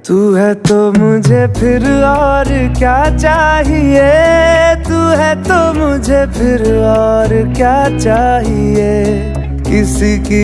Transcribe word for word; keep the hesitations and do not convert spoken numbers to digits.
तू है तो मुझे फिर और क्या चाहिए, तू है तो मुझे फिर और क्या चाहिए। किसी की